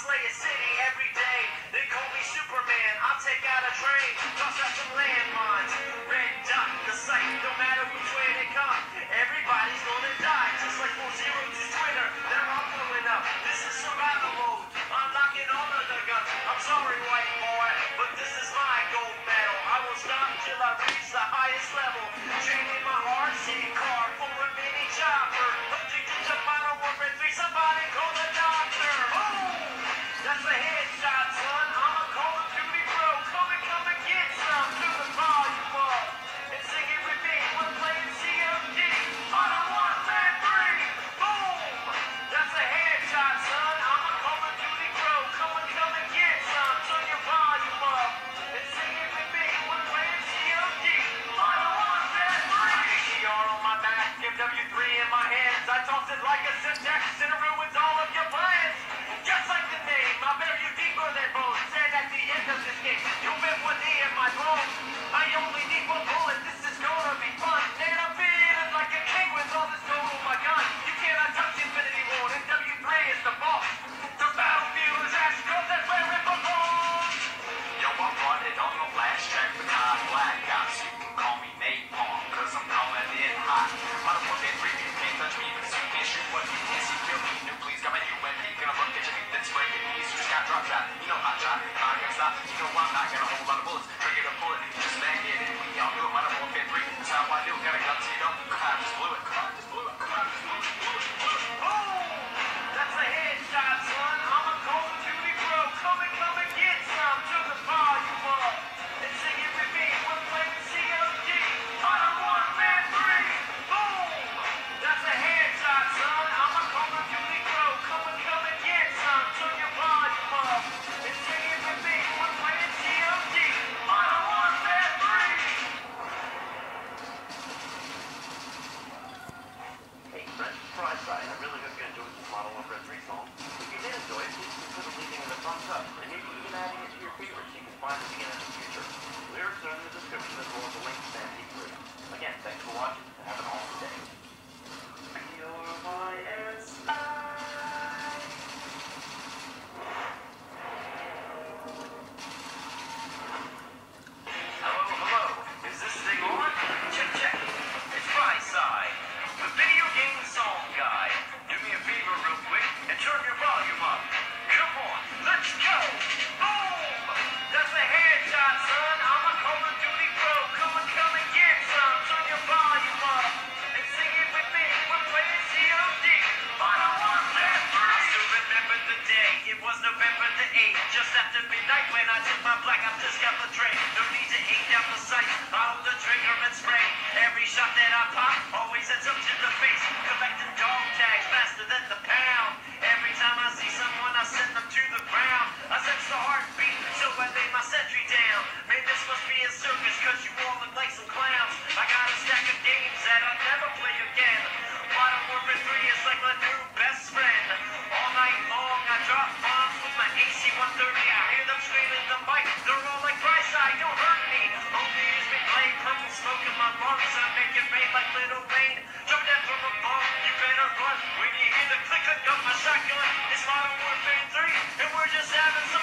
slay a city every day. They call me Superman. I'll take out a train, toss out some landmines. Red dot the sight, no matter which way they come. Everybody's gonna die, just like Full Zero to Twitter. They're all blowing up. This is survival mode. I'm knocking all of the guns. I'm sorry, white boy, but this is my gold medal. I will stop till I reach the highest level. Training my RC car for a mini chopper. Addicted to Modern Warfare 3. Somebody call the doctor. Oh, that's a headshot, son. I'm a Call of Duty pro. Come and get some. Turn the volume up and sing it with me. We're playing COD. Modern Warfare 3. Boom. That's a headshot, son. I'm a Call of Duty pro. Come and get some. Turn your volume up and sing it with me. We're playing COD. Modern Warfare 3. ACR on my back, MW3 in my hands. I toss it like a syntax and it ruins all of your plans. Just like the name, I bury you deeper than bones. And at the end of this game, you'll fit one knee in my bones. I only need one bullet. This is gonna be fun. And I'm feeling like a king with all this gold on my gun. You cannot touch Infinity War. MW3 is the boss. The battlefield is ash, 'cause that's where it belongs. Yo, I'm running on the last track with high black ops. You can call me Napalm, 'cause I'm coming in hot. Modern Warfare 3, you can't touch me, but you can't shoot what you can't see. Kill me, nucleus got my UMP. Gonna look at your feet, then spray your knees. You just got drop shot. You know hot shot. I'm not gonna stop. You know I'm not gonna hold a lot of bullets. Trigger the bullet, just bang it, and we all do it. Modern Warfare 3, that's how I do. Got a gun, so you know. I just blew it. Oh, that's a headshot, son. I'm a Call of Duty pro. Come and get some. Turn the volume up and sing it with me. We're playing COD. Modern Warfare 3. Boom. That's a headshot, son. I'm a Call of Duty pro. Come and get some. Turn your volume up and sing it with me. We're playing COD. Modern Warfare 3. Hey, friends, surprise side. I really hope you enjoyed this Modern Warfare 3 song. If you did enjoy it, please consider leaving it a thumbs up, and maybe even adding it to your favorites so you can find it again in the future. Lyrics are in the description as well as a link to the MP3. Again, thanks for watching, and have an awesome day. You're my Hello. Is this thing on? Check. It's my side. The video game song guy. Do me a favor real quick and turn your volume up. Come on, let's go. Boom! That's a headshot, son. I'm a Call of Duty pro. Come and get some. Turn your volume up and sing it with me. We're playing COD. Modern Warfare 3. I still remember the day. It was November the 8th. Just after midnight when I took my black, I just got the train. No need to aim down the sight. I hold the trigger and spray. Every shot that I pop always ends up to the face. Collecting dog tags faster than the pound. Every time I see someone, I send them to the ground. I sense the heartbeat, so I lay my sentry down. Man, this must be a circus, 'cause you all look like some clowns. I got a stack of games that I'll never play again. Modern Warfare 3 is like my new best friend. All night long, I drop bombs with my AC-130. I hear them screaming the mic. They're all like, "Brightside, don't hurt me." Only use me blade, purple smoke in my lungs. I make it rain like Little Rain. Jump down from a bomb, you better run. When you hear the click of my shotgun, it's Modern Warfare 3, and we're just having some